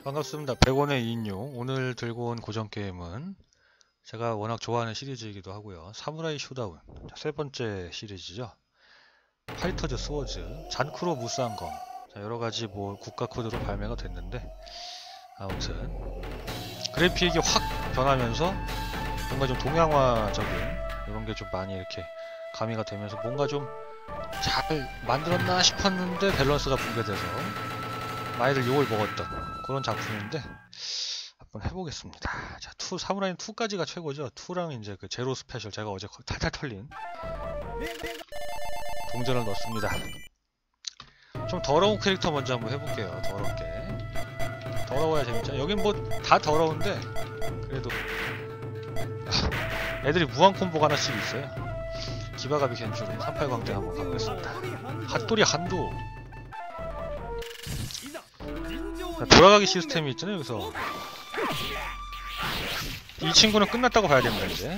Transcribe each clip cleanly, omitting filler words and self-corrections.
반갑습니다. 100원의 2인용. 오늘 들고 온 고정 게임은 제가 워낙 좋아하는 시리즈이기도 하고요. 사무라이 쇼다운. 세 번째 시리즈죠. 파이터즈 스워즈, 잔크로 무쌍검. 여러가지 뭐 국가 코드로 발매가 됐는데, 아무튼 그래픽이 확 변하면서 뭔가 좀 동양화적인 이런 게 좀 많이 이렇게 가미가 되면서 뭔가 좀 잘 만들었나 싶었는데 밸런스가 붕괴돼서 많이들 욕을 먹었던 그런 작품인데 한번 해보겠습니다. 자, 사무라이는 2까지가 최고죠. 2랑 이제 그 제로 스페셜 제가 어제 탈탈 털린 동전을 넣습니다. 좀 더러운 캐릭터 먼저 한번 해볼게요. 더럽게. 더러워야 재밌죠. 여긴 뭐 다 더러운데 그래도 애들이 무한 콤보가 하나씩 있어요. 기바가비 겐주로 38광대 한번 가보겠습니다. 핫도리 한도. 돌아가기 시스템이 있잖아요. 여기서 이 친구는 끝났다고 봐야 됩니다. 이제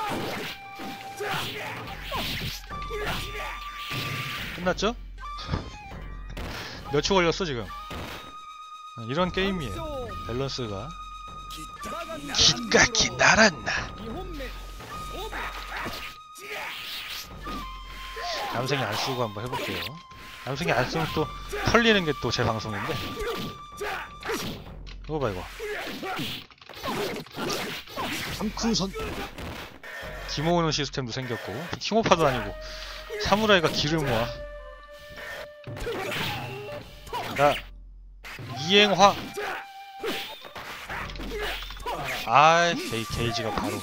끝났죠? 몇 초 걸렸어 지금? 이런 게임이에요. 밸런스가 기까기 날았나. 얌생이 안 쓰고 한번 해볼게요. 얌생이 안 쓰면 또 털리는 게 또 제 방송인데. 이거 봐 이거. 함크선 기 모으는 시스템도 생겼고, 킹오파도 아니고 사무라이가 기를 모아. 자, 이행화. 아이, 게이지가 바로.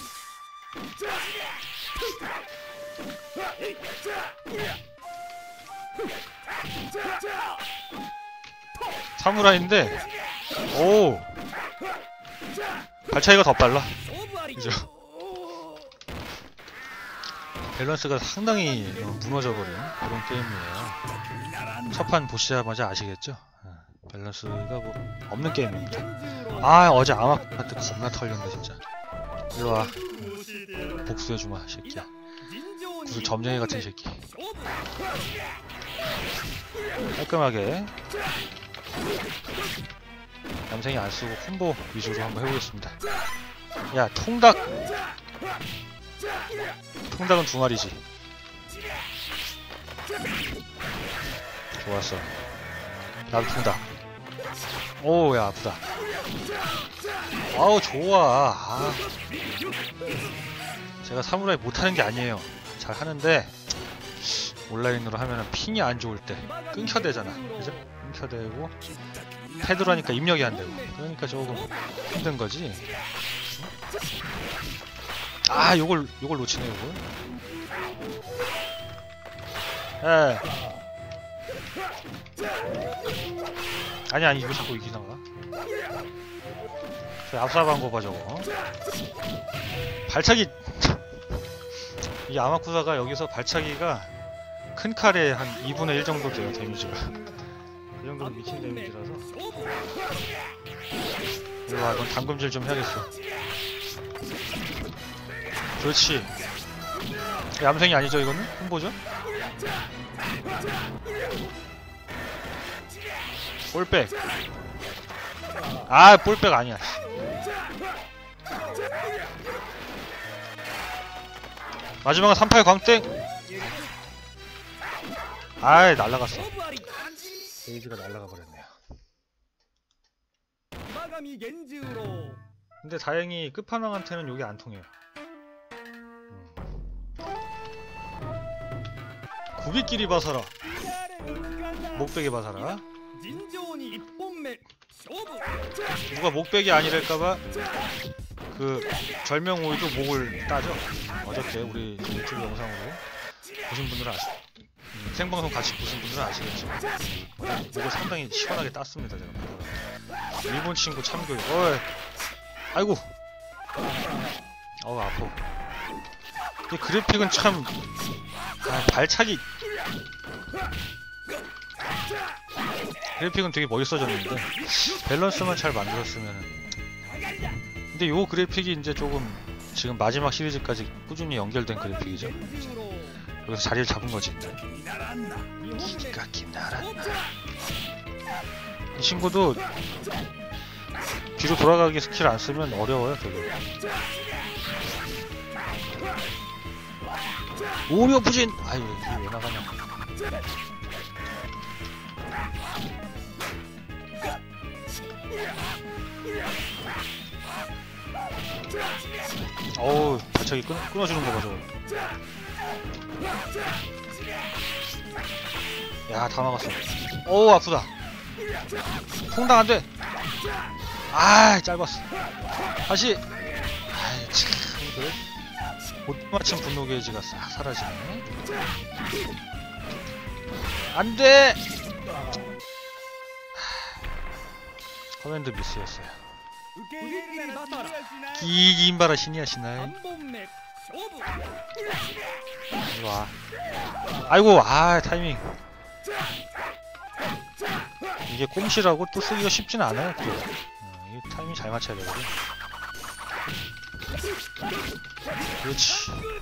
사무라이인데, 오, 발차기가 더 빨라. 그죠? 밸런스가 상당히 무너져버린 그런 게임이에요. 첫판 보시자마자 아시겠죠? 밸런스가 뭐 없는 게임입니다. 아, 어제 아마한테 겁나 털렸네 진짜. 일로와. 복수해주마 새끼야. 무슨 점쟁이 같은 새끼. 깔끔하게 얌생이 안 쓰고 콤보 위주로 한번 해보겠습니다. 야, 통닭! 통닭은 2마리지. 좋았어. 나도 통닭. 오, 야, 아프다. 아우, 좋아. 아. 제가 사무라이 못하는 게 아니에요. 잘 하는데 온라인으로 하면은 핑이 안 좋을 때 끊겨대잖아. 그죠? 끊겨대고 패드로 하니까 입력이 안 되고 그러니까 조금 힘든 거지. 아, 요걸 놓치네. 요걸. 에. 아니 이거 자꾸 이기 나가. 앞사간 거 봐 저거. 발차기. 이 아마쿠사가 여기서 발차기가 큰 칼에 한 2분의 1 정도 돼요. 데미지가. 그 정도는 미친 데미지라서. 이리와, 넌 담금질 좀 해야겠어. 그렇지. 얌생이 아니죠 이거는? 홍보죠? 볼백. 아, 볼백 아니야. 마지막은 38 광땡. 아이, 날라갔어. 게이지가 날라가 버렸네요. 근데 다행히 끝판왕한테는 요게 안 통해요. 구비끼리 봐서라. 목베개 봐서라. 누가 목베개 아니랄까봐 그 절명오이도 목을 따죠. 어저께 우리 유튜브 영상으로 보신 분들은 생방송 같이 보신 분들은 아시겠죠. 목을 상당히 시원하게 땄습니다. 제가 일본 친구 참교육. 어이, 아이고. 아파. 이 그래픽은 참 발차기. 그래픽은 되게 멋있어졌는데 밸런스만 잘 만들었으면은. 근데 요 그래픽이 이제 조금 지금 마지막 시리즈까지 꾸준히 연결된 그래픽이죠. 여기서 자리를 잡은 거지. 기까기 나란나. 이 친구도 뒤로 돌아가기 스킬 안 쓰면 어려워요 되게. 오묘 부진! 아유 이게 왜 나가냐. 어우 발차기 끊어주는 거 봐 저거. 야 다 막았어. 어우 아프다. 통당 안돼. 아 짧았어. 다시. 아이 참 그래. 못 맞춘 분노 게이지가 싹 사라지네. 안돼. 커맨드 미스였어요. 기긴바라 신이야시나이. 일로와. 아이고 아 타이밍. 이게 꼼시라고 또 쓰기가 쉽진 않아요 또. 이 타이밍 잘 맞춰야 되거든. 그렇지.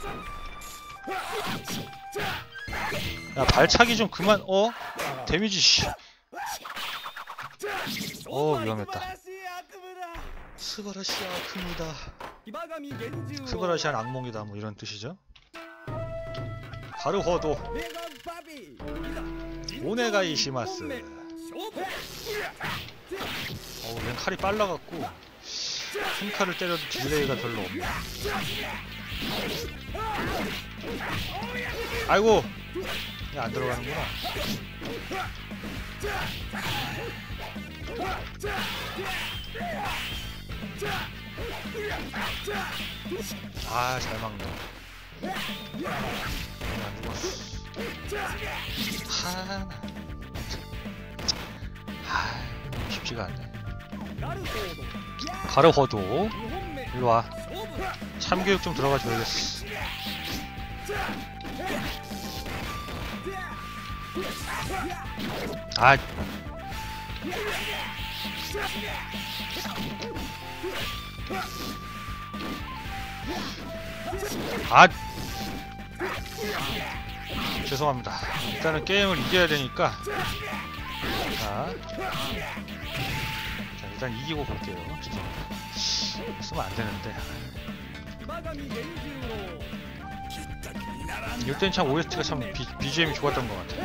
야 발차기 좀 그만. 데미지 씨. 위험했다. 스바라시 아크입니다. 스바라시한 악몽이다 뭐 이런 뜻이죠. 바르호도 오네가이 시마스. 얜 칼이 빨라갖고 큰 칼을 때려도 딜레이가 별로 없네. 아이고 야 안 들어가는구나. 아 잘 막네. 안 죽었어. 쉽지가 않네. 가르호도 일로와. 참교육 좀 들어가 줘야겠어. 아 죄송합니다. 일단은 게임을 이겨야 되니까 자 일단 이기고 볼게요. 죄송합니다. 쓰면 안 되는데. 이때는 참 OST가 참 BGM이 좋았던 것 같아.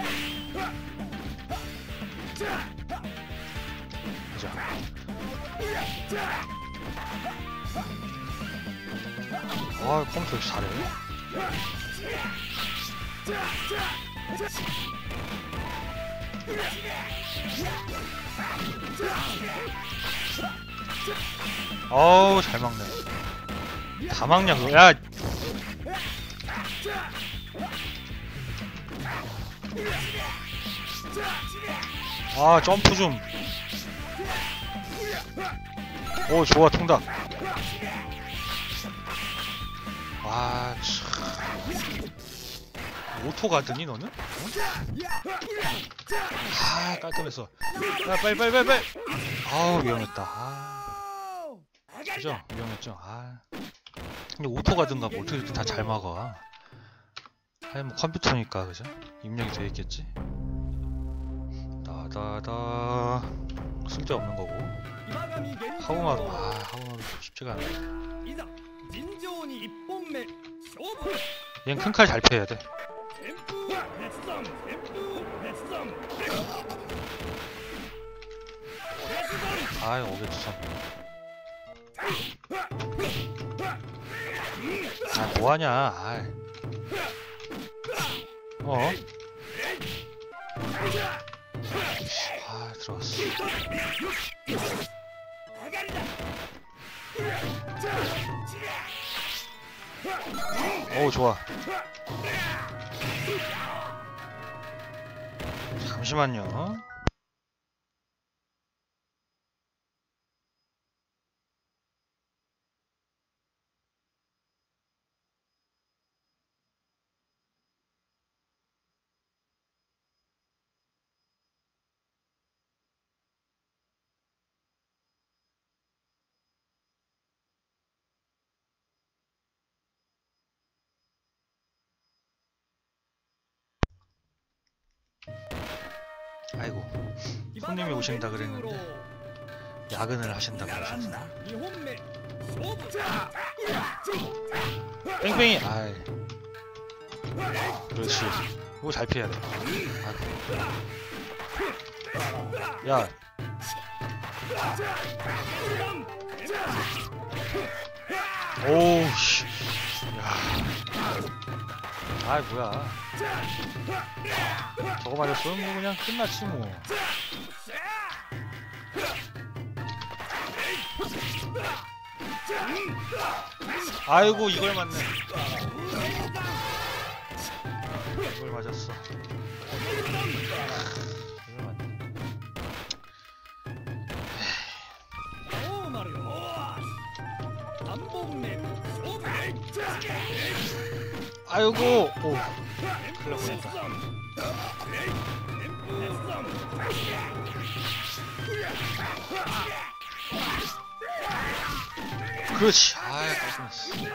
그죠? 컴퓨터 역시 잘해. 어우 잘 막네. 다 막냐 그거. 야 점프 좀. 오 좋아 통닭. 오토 가드니 너는? 깔끔했어. 야 빨리. 아우 위험했다. 그죠? 위험했죠. 근데 오토 가든가 뭐 어떻게 이렇게 다 잘 막아. 뭐 컴퓨터니까 그죠? 입력이 돼 있겠지. 다다다 쓸데없는 거고. 하우마루 하우마루 쉽지가 않네. 얘는 큰 칼 잘 패야 돼. 오겠지. 뭐하냐. 들어갔어. 좋아. 잠시만요. 아이고 손님이 오신다 그랬는데 야근을 하신다고 하셔서. 뺑뺑이. 아이. 그렇지. 이거 잘 피해야 돼. 아. 야. 오우 씨. 야. 아이 뭐야. 저거 맞았으면 뭐 그냥 끝났지 뭐. 아이고 이걸 맞네. 이걸 맞았어. 이걸 맞네. 아이고. 오. 큰일 날 뻔했다. 그렇지. 아이 깔끔했어.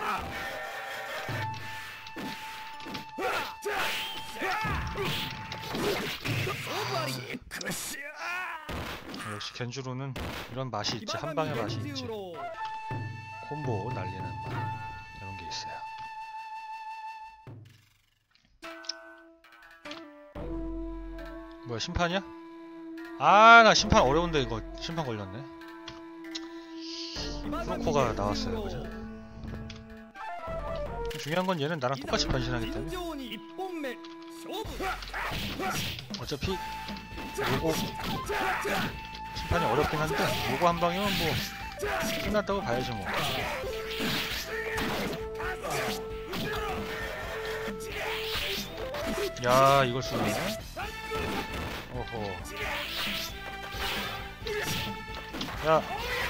역시 겐주로는 이런 맛이 있지. 한방의 맛이 있지. 콤보 날리는 맛 이런 게 있어요. 뭐야 심판이야? 아 나 심판 어려운데 이거 심판 걸렸네. 프로코가 나왔어요 그죠? 중요한 건 얘는 나랑 똑같이 변신하기 때문에 어차피 요거 심판이 어렵긴 한데 요거 한 방이면 뭐 끝났다고 봐야죠 뭐. 야 이걸 쓰네. 어허. 야.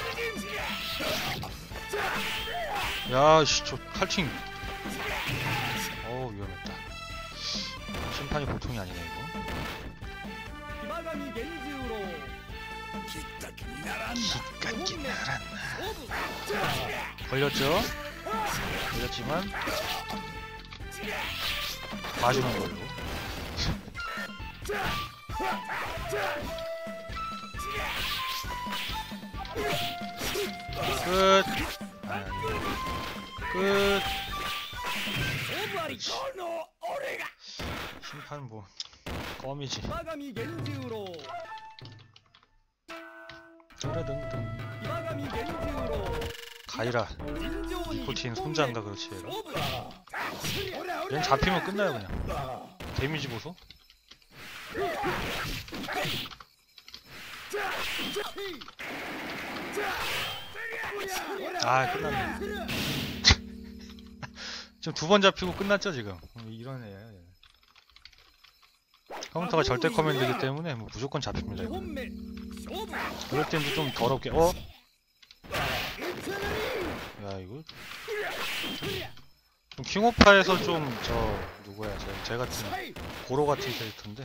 야, 씨, 저 칼팅. 어우, 위험했다. 심판이 보통이 아니네, 이거. 기깎이 나란나. 걸렸죠? 걸렸지만 봐주는 걸로. 끝. 끝. 심판 뭐 껌이지. 뜨르등등. 가이라. 니코틴 손자인가 그렇지 얘가. 얘는 잡히면 끝나요 그냥. 데미지 보소. 아 끝났네. 지금 두 번 잡히고 끝났죠 지금. 이런 애야. 컴퓨터가 절대 커맨드이기 때문에 뭐 무조건 잡힙니다 이거. 그럴 때는 좀 더럽게 어? 야 이거 좀 킹오파에서 좀 저 누구야 제 같은 고로 같은 캐릭터인데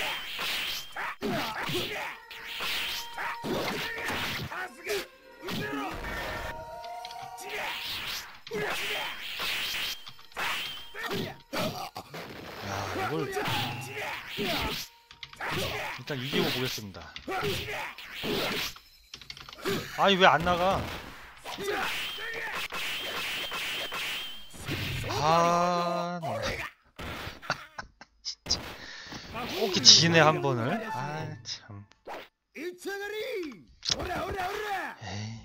야 이걸 일단 이기고 보겠습니다. 아니 왜 안 나가? 아 진짜 꼭 지네 한 번을. 아 참. 에이.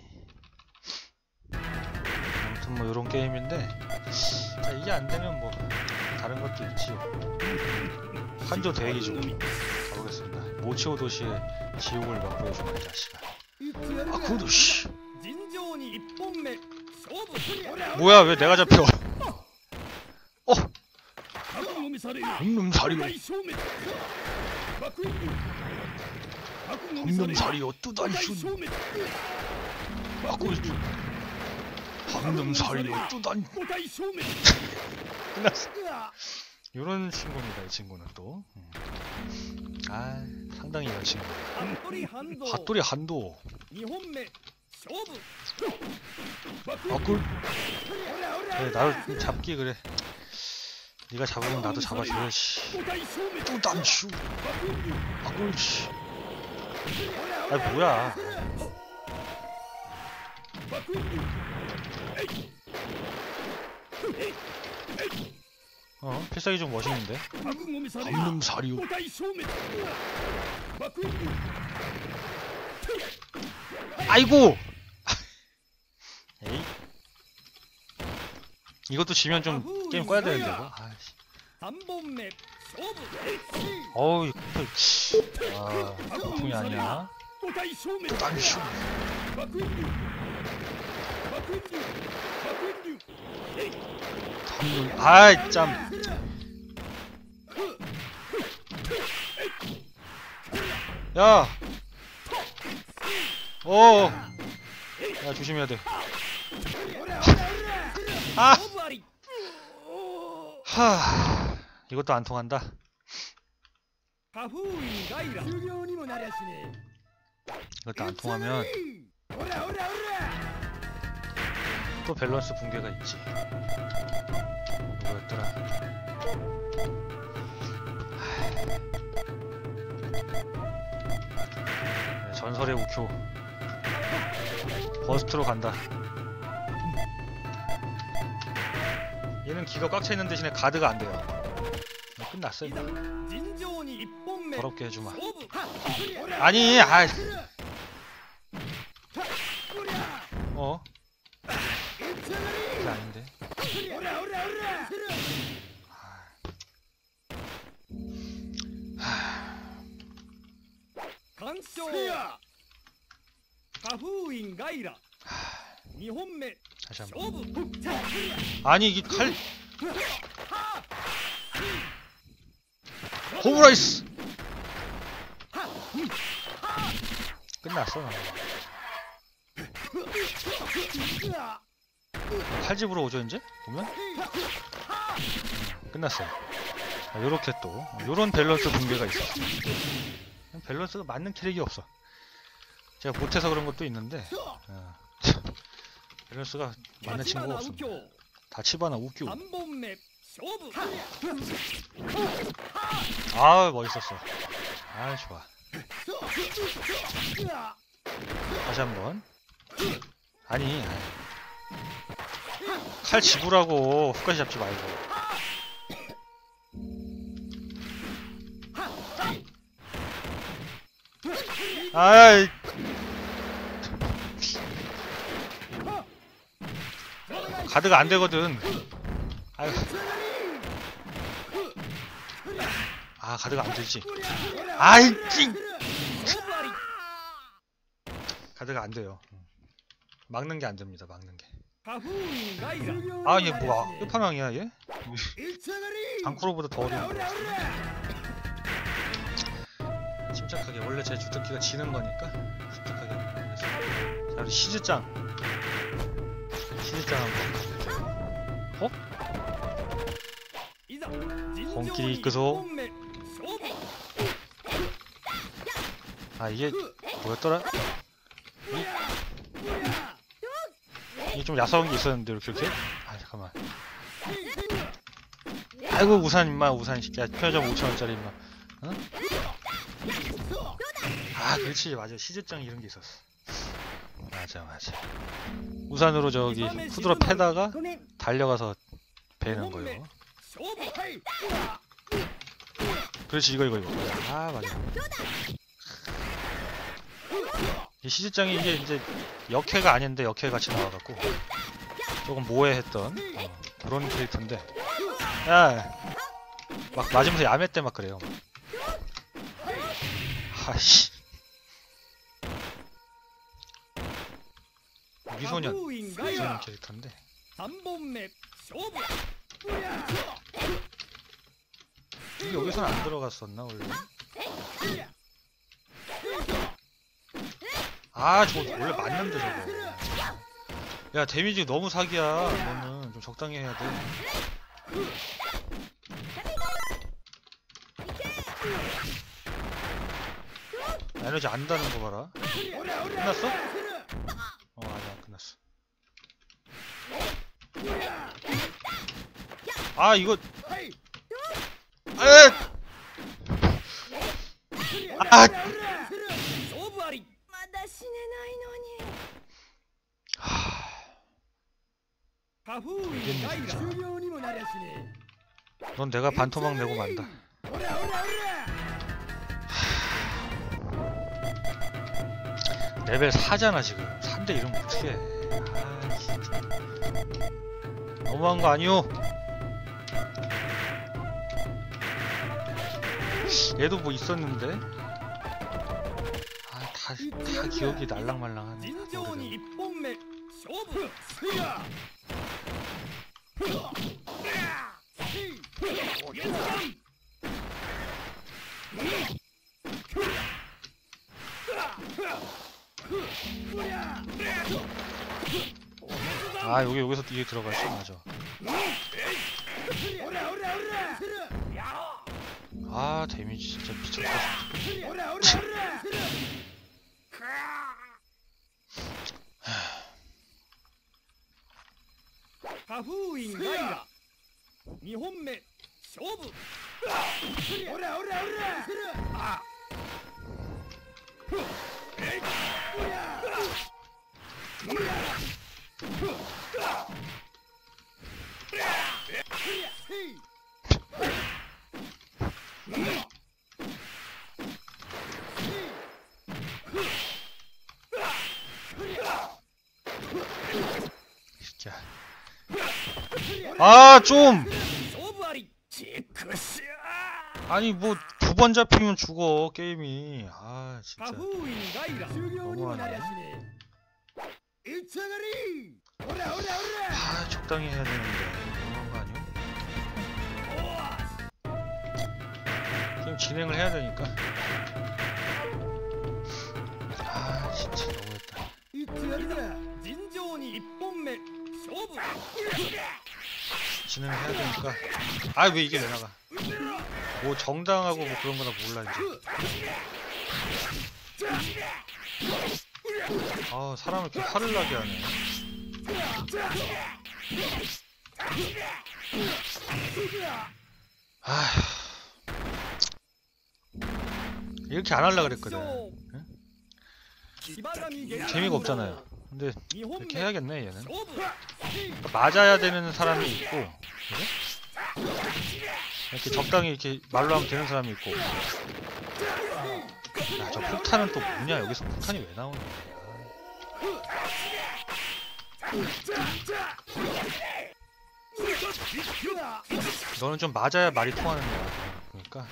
아무튼 뭐 이런 게임인데 자, 이게 안 되면 뭐 다른 것도 있지요. 한조 대기 중 가보겠습니다. 모치오 도시의 지옥을 맛보여주는 자식아. 아 그것도 씨. 뭐야 왜 내가 잡혀? 어. 황놈살이요. 황놈살이요 뚜단슈. 아고 황놈살이요 뚜단. 끝났어. 요런 친구입니다 이 친구는 또. 아 상당히 이런 친구. 핫도리 한도. 아꿀. 그래 나를 잡기 그래. 네가 잡으면 나도 잡아줘야지. 뚜단슈. 아꿀 씨. 아 뭐야. 필살기 좀 멋있는데. 방금 사리오. 아이고. 에이. 이것도 지면 좀 게임 꺼야 되는데 이거. 아이씨. 어우 이거 보통이 아니야. 땅슈. 아이 참. 야. 야 조심해야 돼. 아. 하. 이것도 안 통한다. 이것도 안 통하면 또 밸런스 붕괴가 있지. 뭐였더라? 네, 전설의 우쿄 버스트로 간다. 얘는 기가 꽉 차 있는 대신에 가드가 안 돼요. 끝났어 이거. 더럽게 해주마. 아니, 아이. 그게 아닌데. 다시 한번. 아니 이게 칼. 호브라이스. 끝났어. 칼집으로 오죠 이제 보면. 끝났어요. 요렇게 또 요런 밸런스 붕괴가 있어. 밸런스가 맞는 캐릭이 없어. 제가 못해서 그런 것도 있는데 밸런스가 맞는 친구가 없습니다. 다 치바나 우큐. 아 멋있었어. 아 좋아. 다시 한번. 아니 칼 집으라고 훅까지 잡지 말고. 아이 가드가 안 되거든. 아유. 아 가드가 안 되지. 아이 찡. 가드가 안 돼요. 막는 게 안 됩니다. 막는 게. 아 얘 뭐야? 끝판왕이야 얘? 방쿠로보다 더 어려운 거 같아. 침착하게. 원래 제 주특기가 지는 거니까 침착하게. 자 우리 시즈짱. 시즈짱 한번. 본끼리 이끄소. 아 이게 뭐였더라? 이게 좀 야성이 있었는데 이렇게. 아 잠깐만. 아이고 우산 임마. 우산 야 편의점 5,000원짜리 임마. 응? 아 그렇지 맞아. 시즈짱 이런 게 있었어. 맞아. 우산으로 저기 후드로 패다가 달려가서 베는 거요. 그렇지 이거. 아 맞아. 이 시즈짱이 이게 이제 역해가 아닌데 역해 같이 나와갖고 조금 모해했던 그런 캐릭터인데, 야 막 맞으면서 야매 때 막 그래요. 하씨. 미소년 캐릭터인데. 이게 여기서는 안 들어갔었나 원래? 아 저거 원래 맞는데 저거. 야 데미지 너무 사기야. 너는 좀 적당히 해야 돼. 에너지 안다는 거 봐라. 끝났어? 아니야 끝났어. 아 이거. 아. 알겠네 진짜. 넌 내가 반토막 내고 만다. 레벨 4잖아 지금. 4인데 이러면 어떡해. 아 진짜 너무한 거 아니오? 얘도 뭐 있었는데? 아 다 기억이 날랑말랑하네. 아 여기서 이게 들어갔어. 맞아. 아 데미지 진짜 미쳤다. 진짜. 아 좀. 아니 뭐 두 번 잡히면 죽어 게임이. 아 진짜 너무하네. 아 적당히 해야 되는데 너무한 거 아니야? 게임 진행을 해야 되니까. 아 진짜 너무했다. 진행을 해야 되니까. 아 왜 이게 왜 나가? 뭐 정당하고 뭐 그런 거나 몰라 이제. 아 사람을 이렇게 화를 나게 하네. 아 이렇게 안 하려고 그랬거든. 응? 재미가 없잖아요. 근데 이렇게 해야겠네 얘는. 맞아야 되는 사람이 있고 그래? 이렇게 적당히 이렇게 말로 하면 되는 사람이 있고. 야, 저 폭탄은 또 뭐냐? 여기서 폭탄이 왜 나오냐? 너는 좀 맞아야 말이 통하는 거야. 그러니까.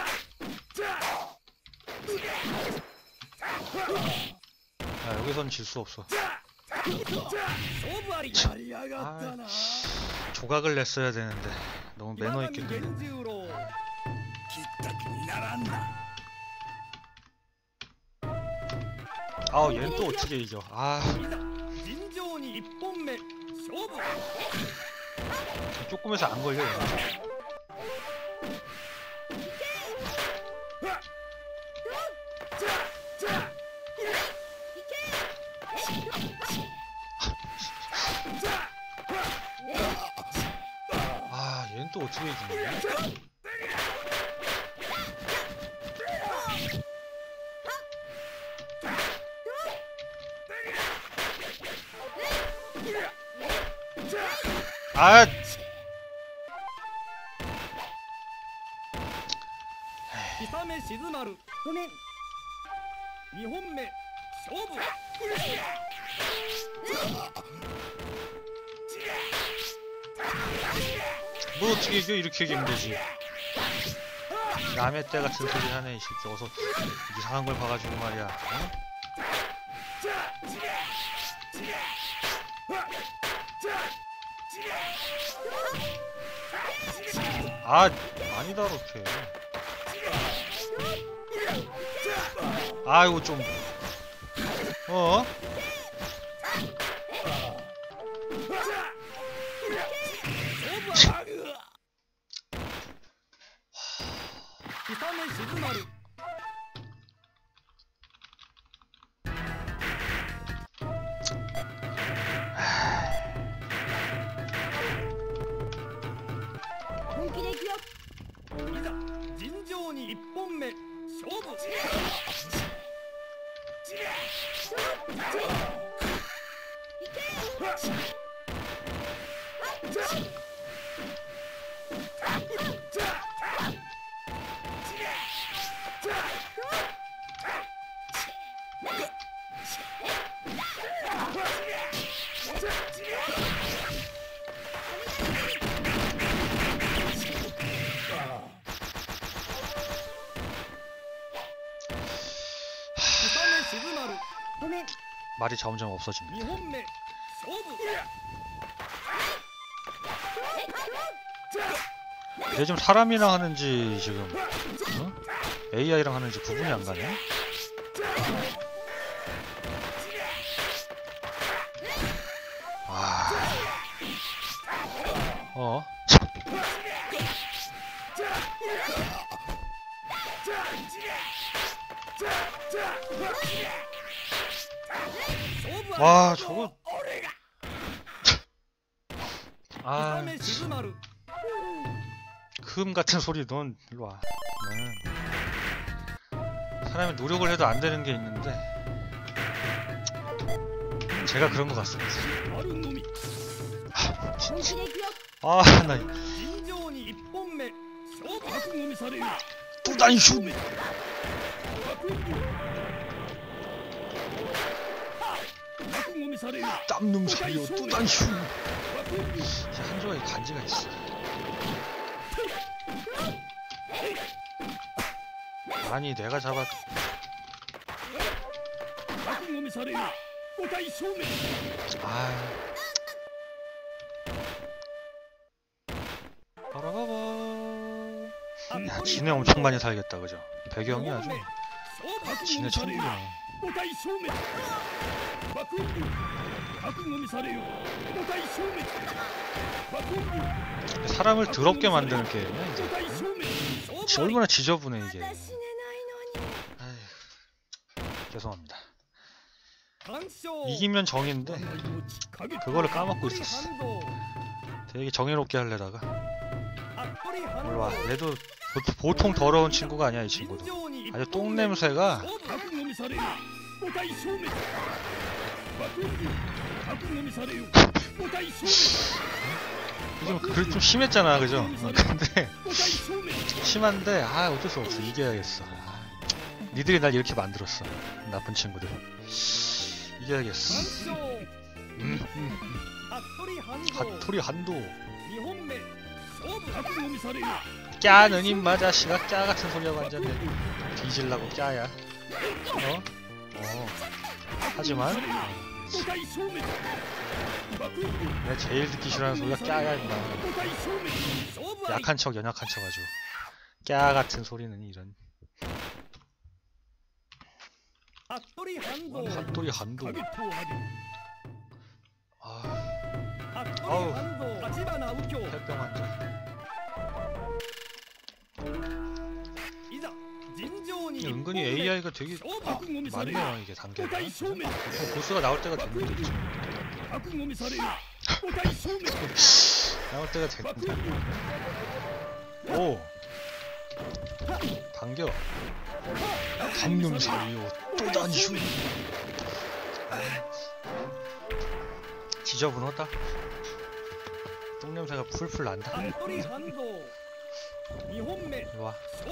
야, 여기선 질 수 없어. 아, 조각을 냈어야 되는데 너무 매너 있게 끝냈네. 아우 얘는 또 어떻게 이겨? 아 조금해서 안 걸려 얘는. 아 얘는 또 어떻게 이기냐? 아 2本目勝負 뭐 어떻게 이겨? 이렇게 이기면 되지. 남의 때 같은 소리 하네 이 새끼. 어서 이상한 걸 봐가지고 말이야. 어? 아 아니다 이렇게. 아이고 좀. 어? 말이 점점 없어집니다. 2本目勝負 얘 지금 사람이랑 하는지 지금 AI랑 하는지 구분이 안 가네. 아, 와, 저거. 아, 금 같은 소리. 넌 일로 와. 사람이 노력을 해도 안 되는 게 있는데 제가 그런 것 같습니다. 아, 나 뚜단슈 땀놈 살려 뚜단슈. 한조에 간지가 있어. 아니 내가 잡았. 아. 바라바바. 야, 지네 엄청 많이 살겠다, 그죠? 배경이 아주 지네 천국이네. 사람을 더럽게 만드는 게임이야 이제. 얼마나 지저분해 이게. 아휴, 죄송합니다. 이기면 정인데 그거를 까먹고 있었어. 되게 정의롭게 하려다가. 일로와. 얘도 보통 더러운 친구가 아니야. 이 친구도 아주 똥냄새가. 좀 심했잖아, 그죠? 근데 심한데 어쩔 수 없어. 이겨야겠어. 니들이 날 이렇게 만들었어. 나쁜 친구들. 이겨야겠어. 핫토리 한도. 꺄는 임마 자식아. 꺄 같은 소리하고 앉았네. 뒤질라고 꺄야. 하지만 내가 제일 듣기 싫어하는 소리가 꺄야 임마. 약한 척 연약한 척 가지고 꺄 같은 소리는 이런. 핫토리 한도. 아우, 혈병 환자. 은근히 AI가 되게 많네요. 이게 단계가. 보통 보스가 나올 때가 됐는데 지금. 나올 때가 됐는데. 오, 당겨. 감염 살려 또단슈. 지저분하다. 똥냄새가 풀풀 난다. 일로와.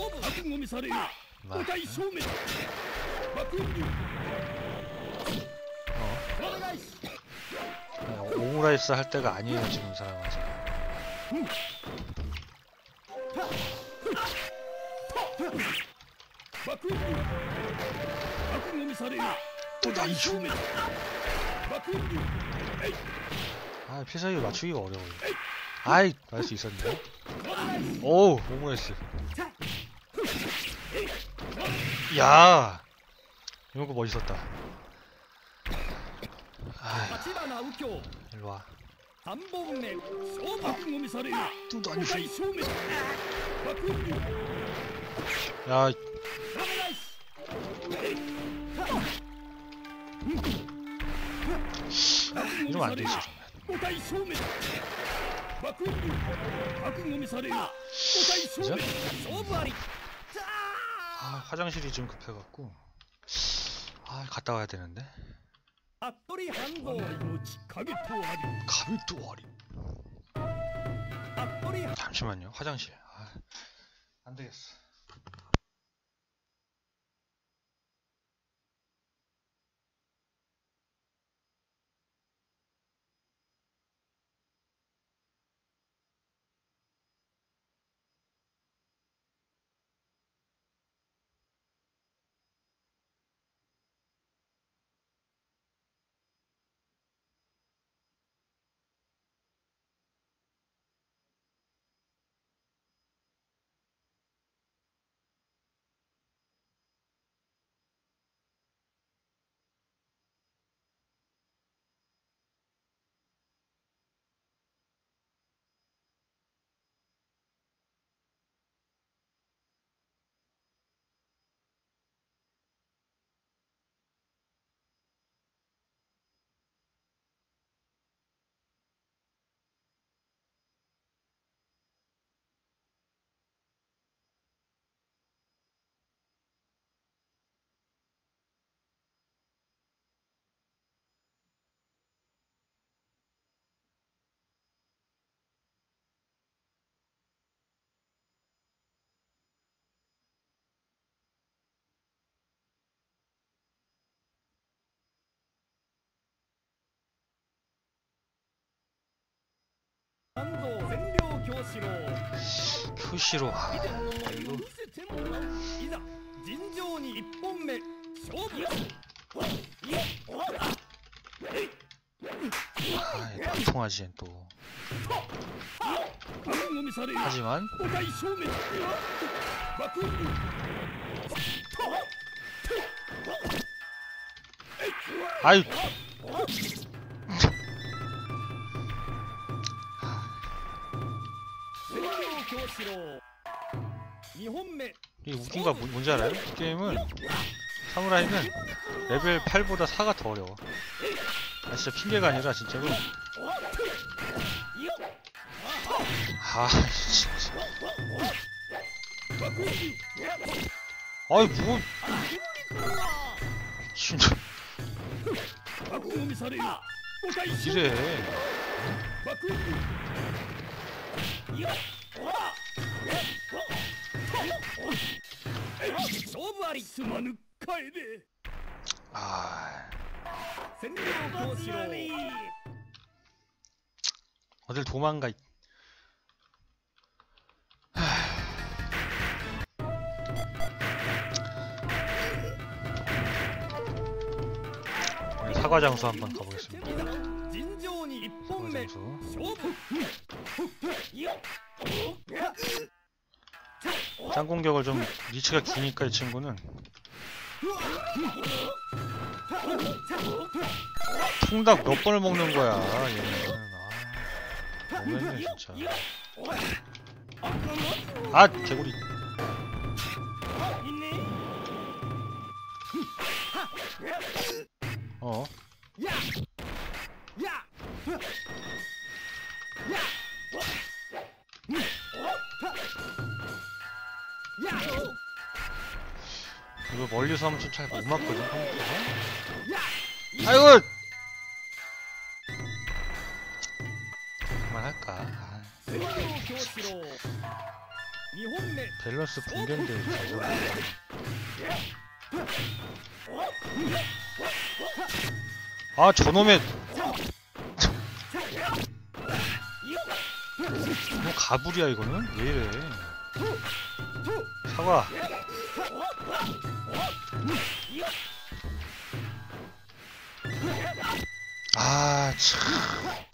오므라이스 할 때가 아니에요 지금 사람 아직. 필살기 맞추기가 어려워요. 아이, 할 수 있었네. 오우, 오므라이스. 야, 이런 거 멋있었다. 일로와. 뚜단슈. 야, 이러면 안 되지 정말. 그죠? 화장실이 좀 급해갖고 갔다 와야 되는데. 가비토 와리. 잠시만요. 화장실. 안 되겠어. 큐시로. 이거 いざ尋常に1本目勝負。 안 통하지 또. 하지만 아유. 2本目 이게 웃긴 거 뭔지 알아요? 이 게임은 사무라이는 레벨 8보다 4가 더 어려워. 진짜 핑계가 아니라 진짜로. 진짜. 아이 뭐 진짜 이래. 어딜 도망가. 사과장수 한번 가보겠습니다. 사과장수. 짱공격을 좀 리치가 기니까 이 친구는 통닭 몇 번을 먹는 거야 얘는. 너무했네 진짜. 개구리. 이거 멀리서 하면 좀 잘 못 맞거든. 아이고. 그만할까. 밸런스 붕괴인데 저놈의 뭐 가불이야 이거는? 왜 이래. 사과. 참.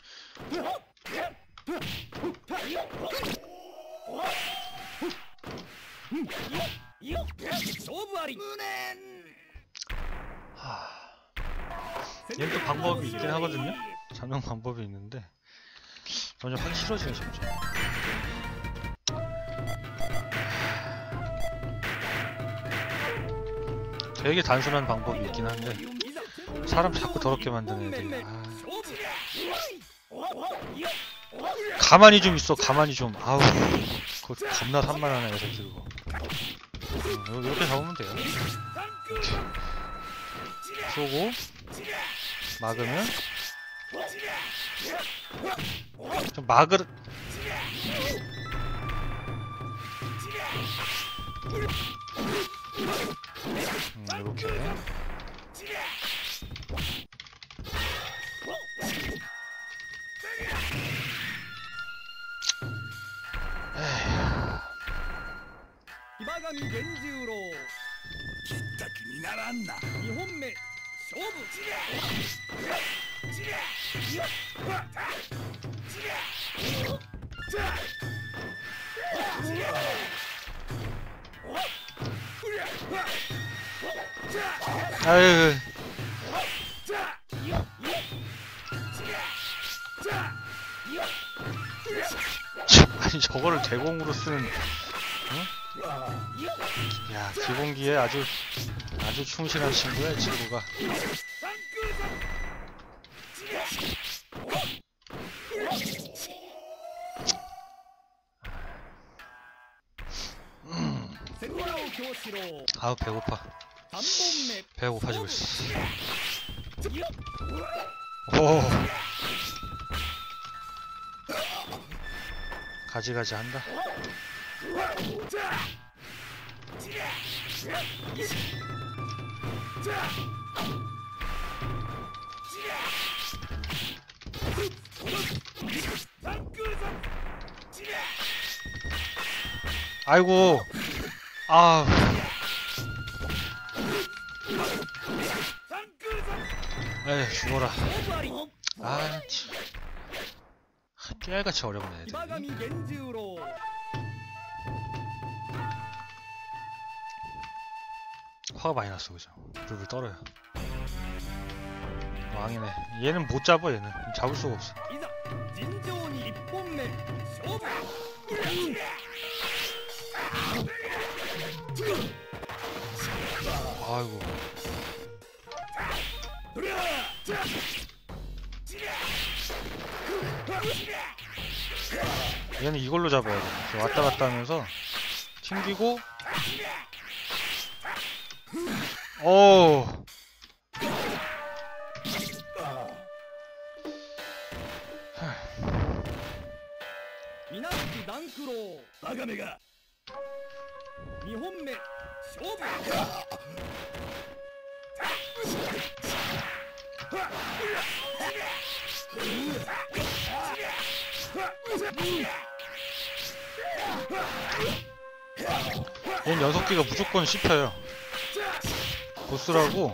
얘는 또 방법이 있긴 하거든요? 잡는 방법이 있는데 점점 하기 싫어지네 점점. 되게 단순한 방법이 있긴 한데 사람 자꾸 더럽게 만드는 애들이. 가만히 좀 있어. 가만히 좀. 그거 겁나 산만하네 애들 들고. 이렇게 잡으면 돼요. 쏘고 막으면 좀 이렇게. 히바가미 겐지우로 切った気にならんな。 2本目勝負。 아유. 아니 저거를 대공으로 쓰는. 응? 야 기본기에 아주 충실한 친구야 친구가. 아우 배고파. 배가 고파지고 있어. 오. 가지가지 한다. 아이고. 아. 에이 죽어라. 아 참. 깨알같이 어려운 애들. 화가 많이 났어 그죠? 불을 떨어요. 왕이네. 얘는 못 잡아 얘는. 잡을 수가 없어. 아이고. 얘는 이걸로 잡아야 돼. 왔다 갔다 하면서 튕기고. 오. 미나부키 단크로 バカめが。 2本目勝負。 얘는 연속기가 무조건 씹혀요. 보스라고.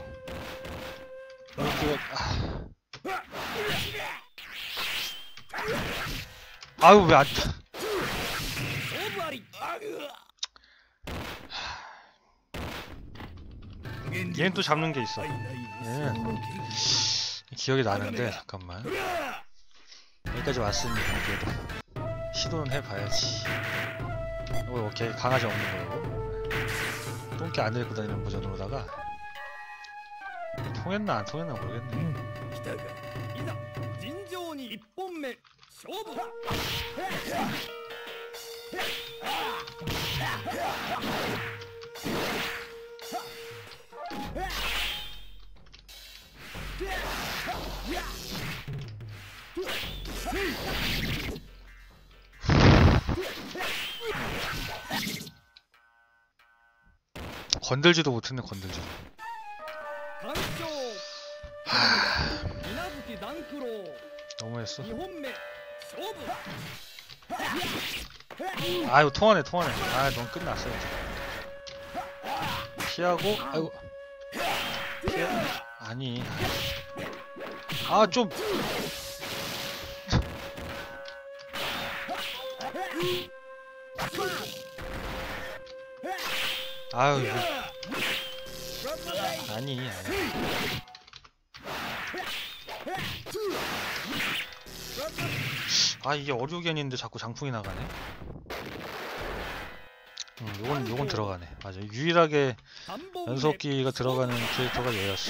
연속기가. 아유 왜 안. 얘는 또 잡는 게 있어. 얘는 기억이 나는데 잠깐만. 여기까지 왔으니까 그래도 시도는 해봐야지. 오케이 강아지 없는 거고. 똥개 안 데리고 다니는 버전으로다가. 통했나 안 통했나 모르겠네. 来たか。いざ尋常に1本目勝負。 건들지도 못했네 건들지도. 完勝。水無月ダンクロー 너무했어. 2本目勝負。 아이고 통하네. 아 넌 끝났어 이제. 피하고. 아이고. 아니. 아 좀. 아유 이거. 아니. 아 이게 어류견인데 자꾸 장풍이 나가네. 요건 들어가네. 맞아. 유일하게 연속기가 들어가는 캐릭터가 얘였어.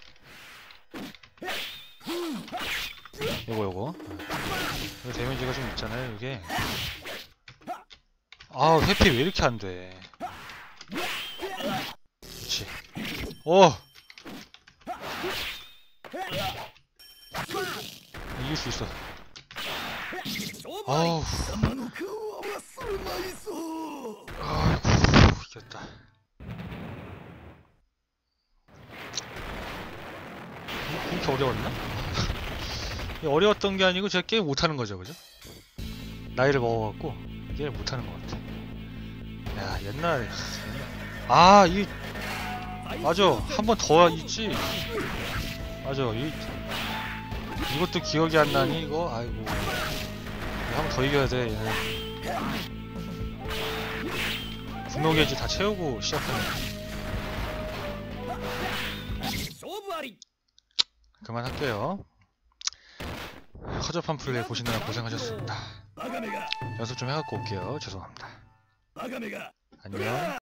요거. 이거 데미지가 좀 있잖아요. 이게. 아 회피 왜 이렇게 안 돼? 그렇지. 오. 이길 수 있어. 아우. 아이고 됐다. 그렇게 어려웠나? 이게 어려웠던 게 아니고 제가 게임 못하는 거죠, 그죠? 나이를 먹어갖고 게임 못하는 것 같아. 야, 옛날에 아, 이 맞아, 한 번 더 있지. 맞아, 이것도 기억이 안 나니 이거. 아이고, 한 번 더 이겨야 돼. 얘는 분노 게이지 다 채우고 시작하는. 勝負あり 그만할게요. 허접한 플레이 보시느라 고생하셨습니다. バカめが 연습 좀 해갖고 올게요. 죄송합니다. バカめが 안녕.